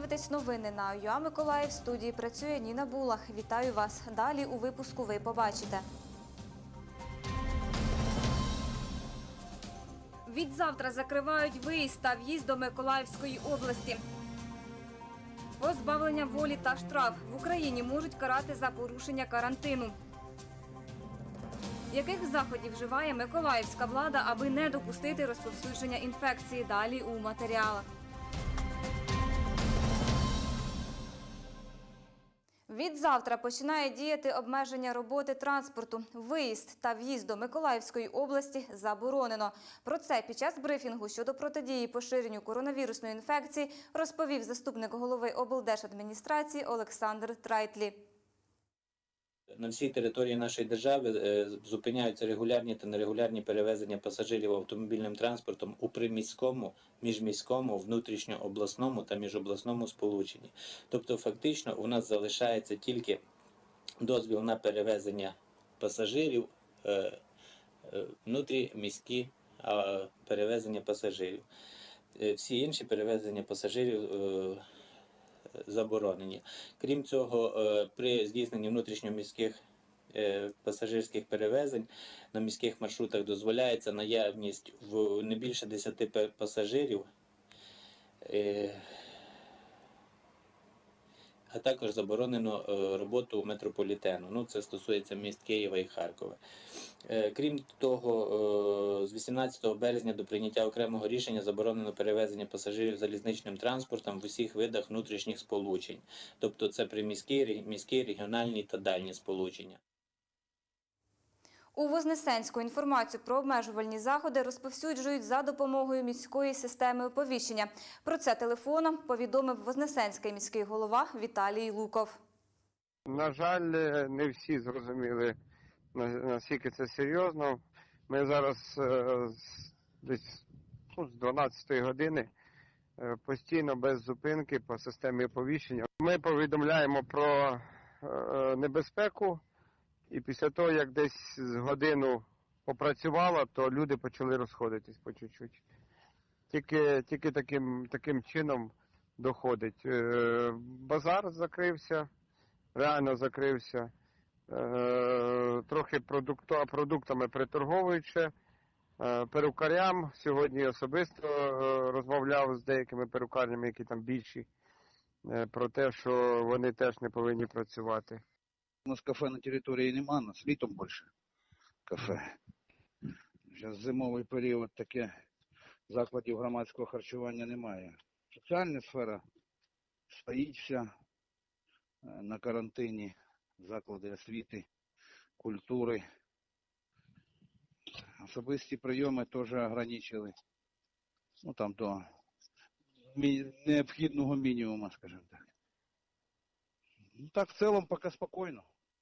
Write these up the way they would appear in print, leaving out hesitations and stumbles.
дивитесь новини на ЮА Миколаїв. В студії працює Ніна Булах. Вітаю вас. Далі у випуску ви побачите. Відзавтра закривають виїзд та в'їзд до Миколаївської області. Позбавлення волі та штраф. В Україні можуть карати за порушення карантину. Яких заходів вживає миколаївська влада, аби не допустити розповсюдження інфекції? Далі у матеріалах. Відзавтра починає діяти обмеження роботи транспорту. Виїзд та в'їзд до Миколаївської області заборонено. Про це під час брифінгу щодо протидії поширенню коронавірусної інфекції розповів заступник голови облдержадміністрації Олександр Трайтлі. На всій території нашої держави зупиняються регулярні та нерегулярні перевезення пасажирів автомобільним транспортом у приміському, міжміському, внутрішньообласному та міжобласному сполученні. Тобто фактично у нас залишається тільки дозвіл на перевезення пасажирів, внутріміські перевезення пасажирів. Всі інші перевезення пасажирів заборонені. Крім цього, при здійсненні внутрішньоміських пасажирських перевезень на міських маршрутах дозволяється наявність в не більше 10 пасажирів, а також заборонено роботу метрополітену. Це стосується міст Києва і Харкова. Крім того, з 18 березня до прийняття окремого рішення заборонено перевезення пасажирів залізничним транспортом в усіх видах внутрішніх сполучень. Тобто це приміські, міські, регіональні та дальні сполучення. У Вознесенську інформацію про обмежувальні заходи розповсюджують за допомогою міської системи оповіщення. Про це телефоном повідомив Вознесенський міський голова Віталій Луков. На жаль, не всі зрозуміли, наскільки це серйозно. Ми зараз десь з 12-ї години постійно без зупинки по системі оповіщення. Ми повідомляємо про небезпеку. І після того, як десь з годину попрацювала, то люди почали розходитись по чуть-чуть. Тільки таким чином доходить. Базар закрився, реально закрився. Трохи продуктами приторговуючи. Перукарям сьогодні особисто розмовляв з деякими перукарнями, які там більші, про те, що вони теж не повинні працювати. У нас кафе на території нема, нас літом більше кафе. Зараз зимовий період, таке закладів громадського харчування немає. Соціальна сфера стоїть вся на карантині, заклади освіти, культури. Особисті прийоми теж ограничили. Там до необхідного мінімуму, скажімо так. Так, в цілому, поки спокійно.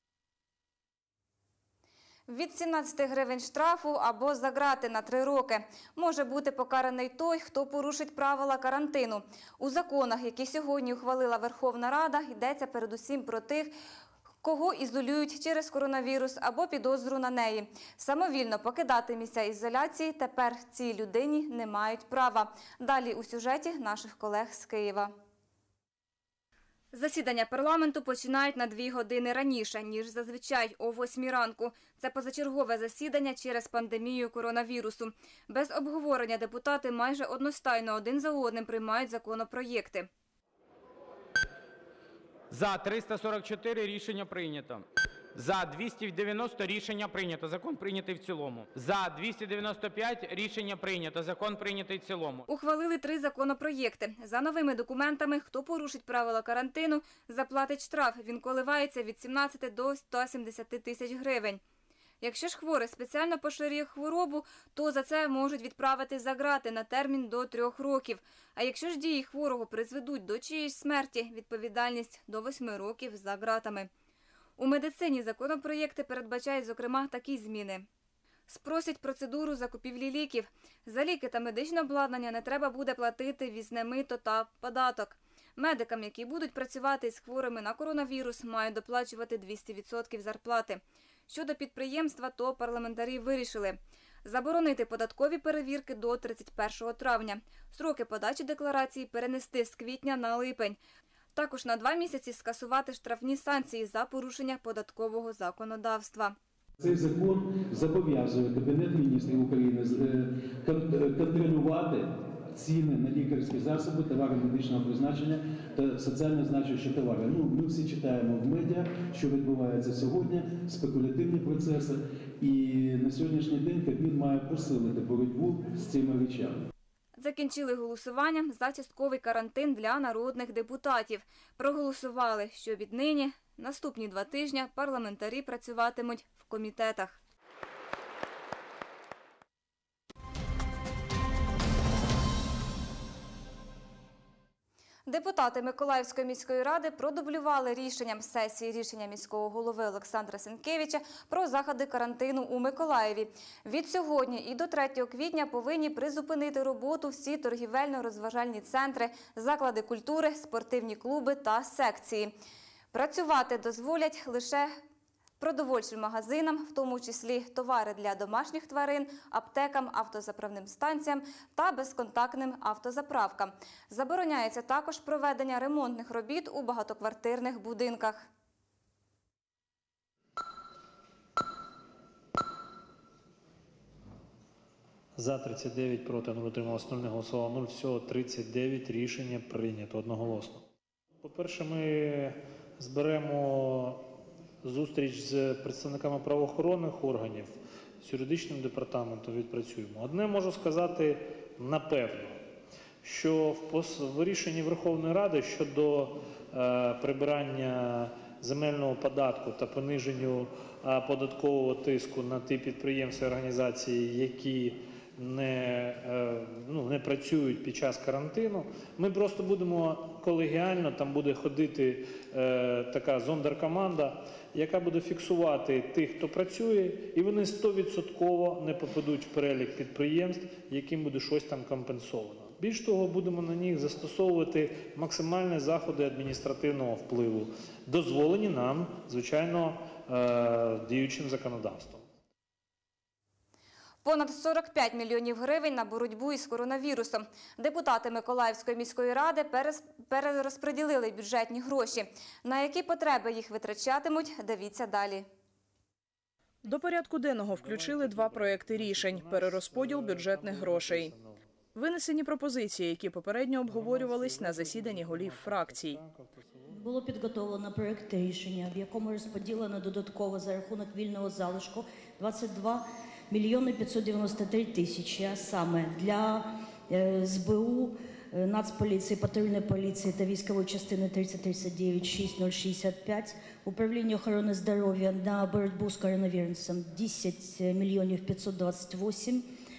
Від 17 гривень штрафу або за ґрати на 3 роки може бути покараний той, хто порушить правила карантину. У законах, які сьогодні ухвалила Верховна Рада, йдеться передусім про тих, кого ізолюють через коронавірус або підозру на неї. Самовільно покидати місця ізоляції тепер цій людині не мають права. Далі у сюжеті наших колег з Києва. Засідання парламенту починають на 2 години раніше, ніж зазвичай, о 8 ранку. Це позачергове засідання через пандемію коронавірусу. Без обговорення депутати майже одностайно один за одним приймають законопроєкти. За 344 рішення прийнято. За 290 рішення прийнято. Закон прийнятий в цілому. За 295 рішення прийнято. Закон прийнятий в цілому. Ухвалили 3 законопроєкти. За новими документами, хто порушить правила карантину, заплатить штраф. Він коливається від 17 до 170 тисяч гривень. Якщо ж хворий спеціально поширює хворобу, то за це можуть відправити за ґрати на термін до 3 років. А якщо ж дії хворого призведуть до чиїсь смерті, відповідальність до 8 років за ґратами. У медицині законопроєкти передбачають, зокрема, такі зміни. Спросять процедуру закупівлі ліків. За ліки та медичне обладнання не треба буде платити ввізне мито та податок. Медикам, які будуть працювати з хворими на коронавірус, мають доплачувати 200% зарплати. Щодо підприємства, то парламентарі вирішили. Заборонити податкові перевірки до 31 травня. Строки подачі декларації перенести з квітня на липень. Також на 2 місяці скасувати штрафні санкції за порушення податкового законодавства. Цей закон зобов'язує Кабінет міністрів України контролювати ціни на лікарські засоби, товари медичного призначення та соціально значущі товари. Ми всі читаємо в медіа, що відбувається сьогодні, спекулятивні процеси, і на сьогоднішній день Кабмін має посилити боротьбу з цими речами. Закінчили голосуванням за частковий карантин для народних депутатів. Проголосували, що віднині наступні 2 тижні парламентарі працюватимуть в комітетах. Депутати Миколаївської міської ради продублювали рішенням сесії рішення міського голови Олександра Сенкевича про заходи карантину у Миколаєві. Від сьогодні і до 3 квітня повинні призупинити роботу всі торгівельно-розважальні центри, заклади культури, спортивні клуби та секції. Працювати дозволять лише продовольчим магазинам, в тому числі товари для домашніх тварин, аптекам, автозаправним станціям та безконтактним автозаправкам. Забороняється також проведення ремонтних робіт у багатоквартирних будинках. За 39, проти 0, утрималось 0, не голосувало 0, всього 39, рішення прийнято одноголосно. По-перше, ми зберемо зустріч з представниками правоохоронних органів, з юридичним департаментом відпрацюємо. Одне можу сказати напевно, що в рішенні Верховної Ради щодо прибирання земельного податку та пониженню податкового тиску на ті підприємства і організації, які не працюють під час карантину, ми просто будемо колегіально, там буде ходити така зондеркоманда, яка буде фіксувати тих, хто працює, і вони 100% не попадуть в перелік підприємств, яким буде щось там компенсовано. Більш того, будемо на них застосовувати максимальні заходи адміністративного впливу, дозволені нам, звичайно, діючим законодавством. Понад 45 мільйонів гривень на боротьбу із коронавірусом. Депутати Миколаївської міської ради перерозподілили бюджетні гроші. На які потреби їх витрачатимуть, дивіться далі. До порядку денного включили 2 проекти рішень – перерозподіл бюджетних грошей. Винесені пропозиції, які попередньо обговорювались на засіданні голів фракцій. Було підготовлено проєкт рішення, в якому розподілено додатково за рахунок вільного залишку 22 мільйони 593 тисячі, а саме для СБУ, Нацполіції, патрульної поліції та військової частини 3039 6065, управління охорони здоров'я на боротьбу з коронавірусом 10 мільйонів 528,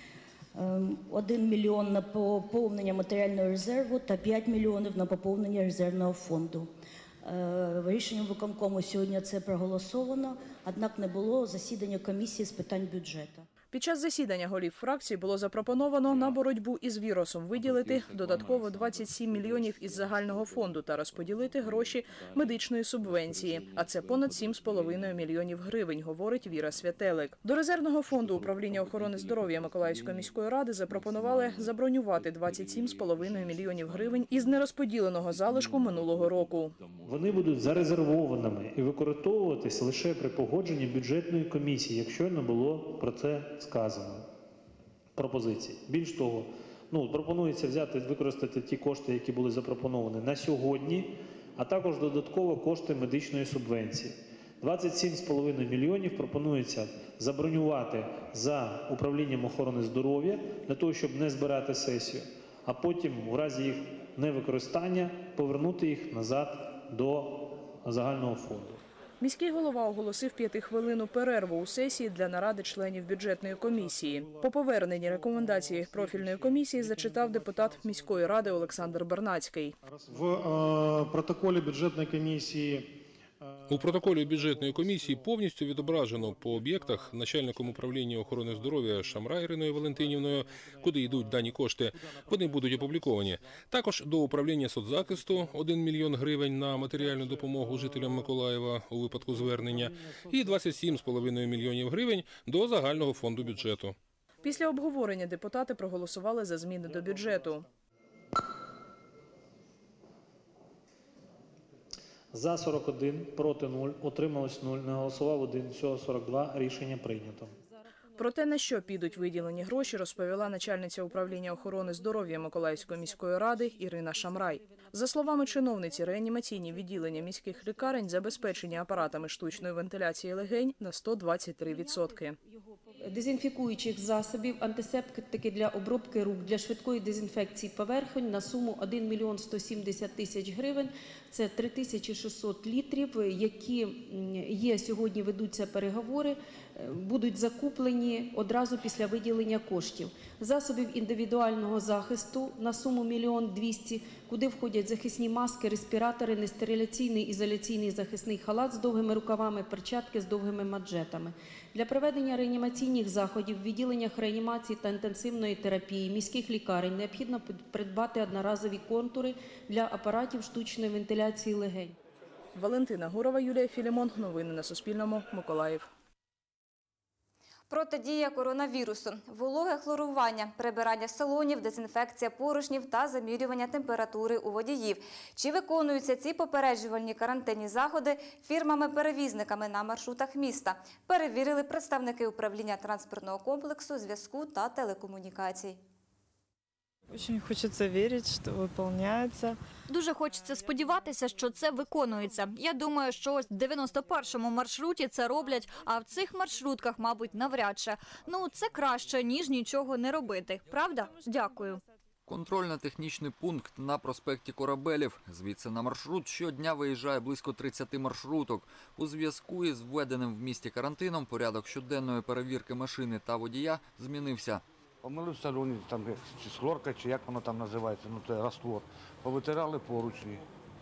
1 мільйон на поповнення матеріального резерву та 5 мільйонів на поповнення резервного фонду. Рішенням виконкому сьогодні це проголосовано, однак не було засідання комісії з питань бюджету. Під час засідання голів фракцій було запропоновано на боротьбу із вірусом виділити додатково 27 мільйонів із загального фонду та розподілити гроші медичної субвенції. А це понад 7,5 мільйонів гривень, говорить Віра Святелик. До резервного фонду управління охорони здоров'я Миколаївської міської ради запропонували забронювати 27,5 мільйонів гривень із нерозподіленого залишку минулого року. Вони будуть зарезервованими і використовуватись лише при погодженні бюджетної комісії, якщо не було про це сказано. Пропозиції. Більш того, пропонується використати ті кошти, які були запропоновані на сьогодні, а також додатково кошти медичної субвенції. 27,5 мільйонів пропонується забронювати за управлінням охорони здоров'я для того, щоб не збирати сесію, а потім, в разі їх невикористання, повернути їх назад до загального фонду. Міський голова оголосив 5-хвилинну перерву у сесії для наради членів бюджетної комісії. По поверненні рекомендації профільної комісії зачитав депутат міської ради Олександр Бернацький. В протоколі бюджетної комісії У протоколі бюджетної комісії повністю відображено по об'єктах начальником управління охорони здоров'я Шамрай Іриною Валентинівною, куди йдуть дані кошти. Вони будуть опубліковані. Також до управління соцзахисту 1 мільйон гривень на матеріальну допомогу жителям Миколаєва у випадку звернення і 27,5 мільйонів гривень до загального фонду бюджету. Після обговорення депутати проголосували за зміни до бюджету. За 41, проти 0, утрималось 0, не голосував 1, всього 42. Рішення прийнято. Про те, на що підуть виділені гроші, розповіла начальниця управління охорони здоров'я Миколаївської міської ради Ірина Шамрай. За словами чиновниці, реанімаційні відділення міських лікарень забезпечені апаратами штучної вентиляції легень на 123%. Дезінфікуючих засобів, антисептики для обробки рук, для швидкої дезінфекції поверхонь на суму 1 мільйон 170 тисяч гривень. Це 3600 літрів, які є сьогодні, ведуться переговори, будуть закуплені одразу після виділення коштів. Засобів індивідуального захисту на суму 1 мільйон 200, куди входять захисні маски, респіратори, нестериляційний ізоляційний захисний халат з довгими рукавами, перчатки з довгими манжетами. Для проведення реанімаційних заходів в відділеннях реанімації та інтенсивної терапії міських лікарень необхідно придбати одноразові контури для апаратів штучної вентиляції легень. Валентина Гурова, Юлія Філімон. Новини на Суспільному. Миколаїв. Протидія коронавірусу, вологе хлорування, прибирання салонів, дезінфекція поручнів та замірювання температури у водіїв. Чи виконуються ці попереджувальні карантинні заходи фірмами-перевізниками на маршрутах міста? Перевірили представники управління транспортного комплексу, зв'язку та телекомунікацій. Дуже хочеться вірити, що виконується. Дуже хочеться сподіватися, що це виконується. Я думаю, що ось в 91-му маршруті це роблять, а в цих маршрутках, мабуть, навряд чи. Ну, це краще, ніж нічого не робити. Правда? Дякую. Контрольно-технічний пункт на проспекті Корабелів. Звідси на маршрут щодня виїжджає близько 30 маршруток. У зв'язку із введеним в місті карантином порядок щоденної перевірки машини та водія змінився. Помили в салоні, там чи з хлоркою, чи як воно там називається, ну це раствор. Повитирали поручні.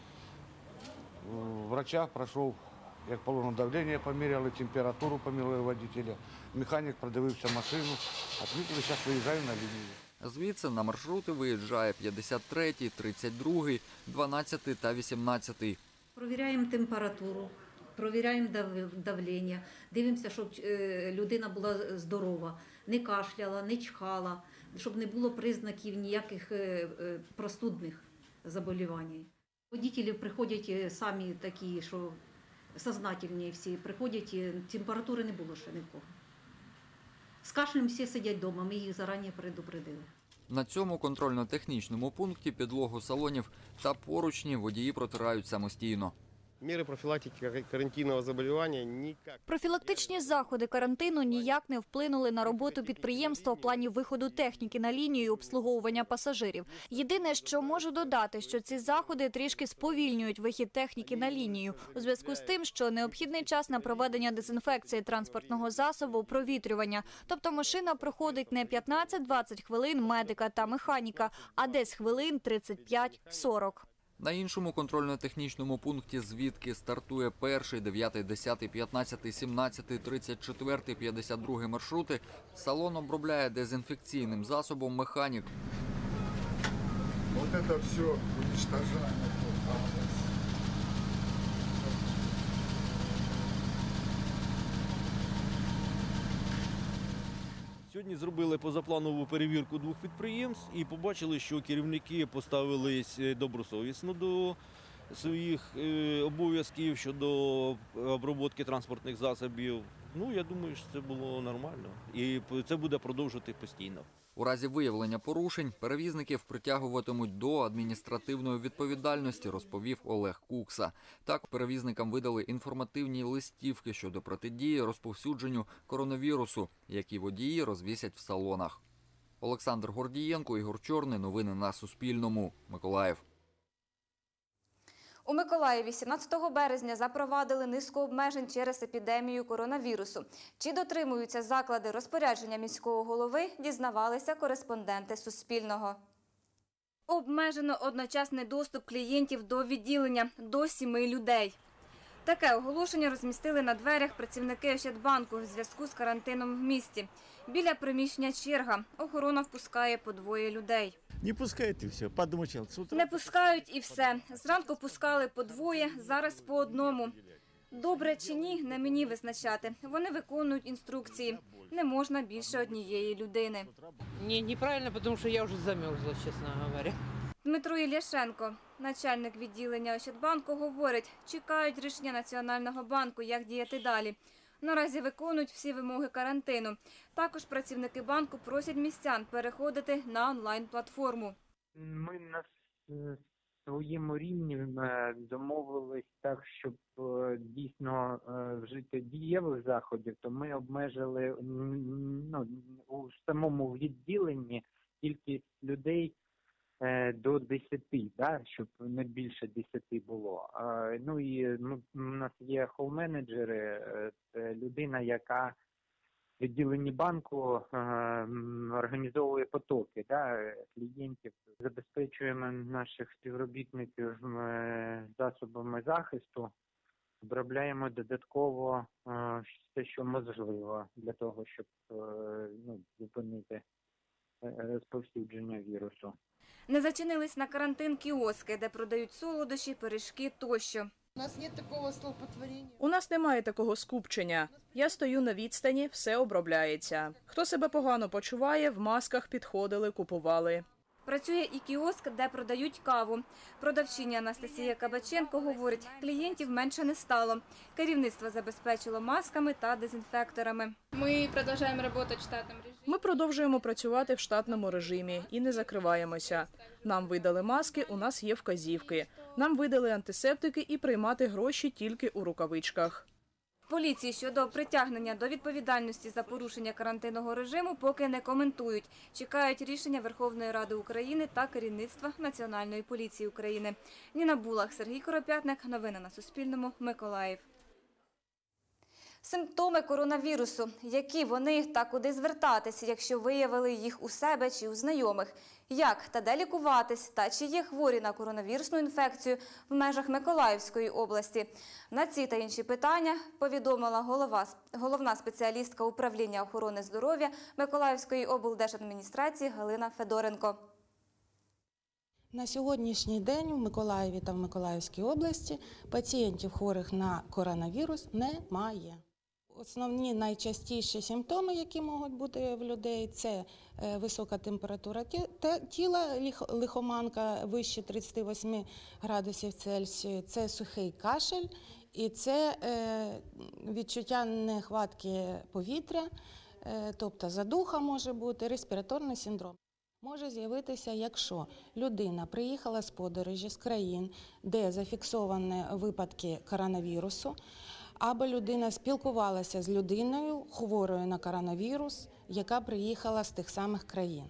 Врача пройшов, як положено, давлення поміряли, температуру поміряли водителя. Механік продивився машину, відмітили, зараз виїжджаю на лінію. Звідси на маршрути виїжджає 53-й, 32-й, 12-й та 18-й. Провіряємо температуру, провіряємо давлення, дивимося, щоб людина була здорова, не кашляла, не чхала, щоб не було признаків ніяких простудних заболівань. Водителі приходять самі такі, що сознательні всі, приходять, температури не було ще ні в кого. З кашлем всі сидять вдома, ми їх зарані предупредили. На цьому контрольно-технічному пункті підлогу салонів та поручні водії протирають самостійно. Міри профілактики карантинного заболівання ніяк. Профілактичні заходи карантину ніяк не вплинули на роботу підприємства в плані виходу техніки на лінію і обслуговування пасажирів. Єдине, що можу додати, що ці заходи трішки сповільнюють вихід техніки на лінію у зв'язку з тим, що необхідний час на проведення дезінфекції транспортного засобу, провітрювання. Тобто машина проходить не 15-20 хвилин медика та механіка, а десь хвилин 35-40. На іншому контрольно-технічному пункті, звідки стартує перший, 9, 10, 15, 17, 34, 52 маршрути, салон обробляє дезінфекційним засобом механік. Вот это все уничтожаем. Сьогодні зробили позапланову перевірку 2 підприємств і побачили, що керівники поставились добросовісно до своїх обов'язків щодо обробки транспортних засобів. Ну, я думаю, що це було нормально і це буде продовжувати постійно. У разі виявлення порушень перевізників притягуватимуть до адміністративної відповідальності, розповів Олег Кукса. Так, перевізникам видали інформативні листівки щодо протидії розповсюдженню коронавірусу, які водії розвісять в салонах. Олександр Гордієнко, Ігор Чорний. Новини на Суспільному. Миколаїв. У Миколаєві 17 березня запровадили низку обмежень через епідемію коронавірусу. Чи дотримуються заклади розпорядження міського голови, дізнавалися кореспонденти Суспільного. Обмежено одночасний доступ клієнтів до відділення до 7 людей. Таке оголошення розмістили на дверях працівники Ощадбанку в зв'язку з карантином в місті. Біля приміщення черга. Охорона впускає по 2 людей. Не пускають і все, подмочил. Не пускають і все. Зранку пускали по 2, зараз по 1. Добре чи ні, не мені визначати. Вони виконують інструкції. Не можна більше однієї людини. Ні, неправильно, тому що я вже замерзла, чесно говоря. Дмитро Ілляшенко, начальник відділення Ощадбанку, говорить, чекають рішення Національного банку, як діяти далі. Наразі виконують всі вимоги карантину. Також працівники банку просять містян переходити на онлайн-платформу. Ми на своєму рівні домовились так, щоб дійсно вжити дієвих заходів, то ми обмежили у самому відділенні кількість людей до 10, да, щоб не більше 10 було. Ну і у нас є хол-менеджери, людина, яка в відділенні банку організовує потоки, да, клієнтів. Забезпечуємо наших співробітників засобами захисту, обробляємо додатково все, що можливо, для того, щоб зупинити розповсюдження вірусу. Не зачинились на карантин кіоски, де продають солодощі, пиріжки тощо. У нас немає такого скупчення. Я стою на відстані, все обробляється. Хто себе погано почуває, в масках підходили, купували. Працює і кіоск, де продають каву. Продавчиня Анастасія Кабаченко говорить, клієнтів менше не стало. Керівництво забезпечило масками та дезінфекторами. Ми продовжуємо працювати в штатному режимі і не закриваємося. Нам видали маски, у нас є вказівки. Нам видали антисептики і приймати гроші тільки у рукавичках. В поліції щодо притягнення до відповідальності за порушення карантинного режиму поки не коментують. Чекають рішення Верховної Ради України та керівництва Національної поліції України. Ніна Булах, Сергій Коропятник. Новини на Суспільному. Миколаїв. Симптоми коронавірусу. Які вони та куди звертатися, якщо виявили їх у себе чи у знайомих? Як та де лікуватись? Та чи є хворі на коронавірусну інфекцію в межах Миколаївської області? На ці та інші питання повідомила головна спеціалістка управління охорони здоров'я Миколаївської облдержадміністрації Галина Федоренко. На сьогоднішній день в Миколаєві та в Миколаївській області пацієнтів хворих на коронавірус немає. Основні найчастіші симптоми, які можуть бути в людей, це висока температура тіла, лихоманка вище 38 градусів Цельсію, це сухий кашель і це відчуття нехватки повітря, тобто задуха може бути, респіраторний синдром. Може з'явитися, якщо людина приїхала з подорожі з країн, де зафіксовані випадки коронавірусу, або людина спілкувалася з людиною, хворою на коронавірус, яка приїхала з тих самих країн.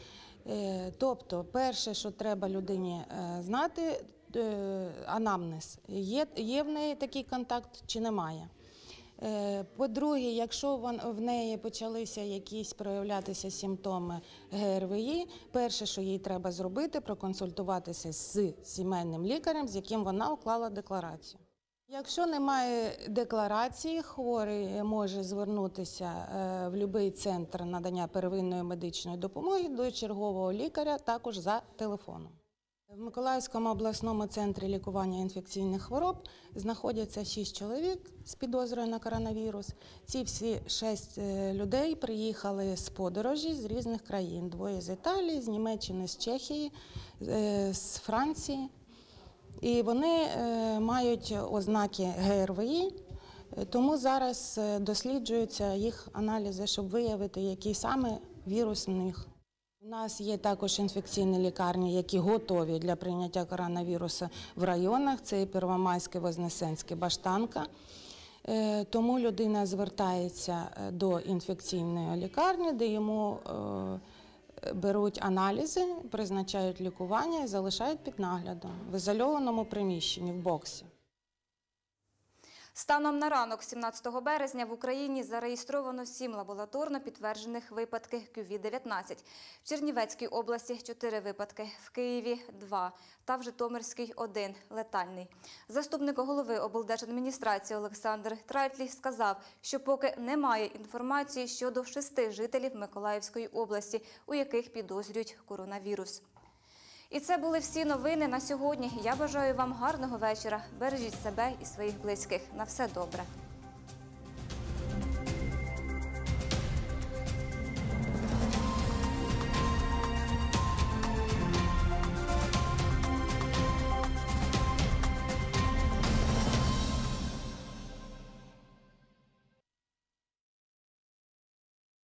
Тобто, перше, що треба людині знати, анамнез. Є в неї такий контакт чи немає? По-друге, якщо в неї почалися якісь проявлятися симптоми ГРВІ, перше, що їй треба зробити, проконсультуватися з сімейним лікарем, з яким вона уклала декларацію. Якщо немає декларації, хворий може звернутися в будь-який центр надання первинної медичної допомоги до чергового лікаря, також за телефоном. В Миколаївському обласному центрі лікування інфекційних хвороб знаходяться 6 чоловік з підозрою на коронавірус. Ці всі 6 людей приїхали з подорожі з різних країн. 2 з Італії, з Німеччини, з Чехії, з Франції. І вони мають ознаки ГРВІ, тому зараз досліджуються їх аналізи, щоб виявити, який саме вірус в них. У нас є також інфекційні лікарні, які готові для прийняття коронавірусу в районах. Це і Первомайське, Вознесенське, Баштанка. Тому людина звертається до інфекційної лікарні, де йому беруть аналізи, призначають лікування і залишають під наглядом в ізольованому приміщенні, в боксі. Станом на ранок 17 березня в Україні зареєстровано 7 лабораторно підтверджених випадків COVID-19. В Чернівецькій області 4 випадки, в Києві 2 та в Житомирській 1 летальний. Заступник голови облдержадміністрації Олександр Трайтлі сказав, що поки немає інформації щодо 6 жителів Миколаївської області, у яких підозрюють коронавірус. І це були всі новини на сьогодні. Я бажаю вам гарного вечора. Бережіть себе і своїх близьких. На все добре.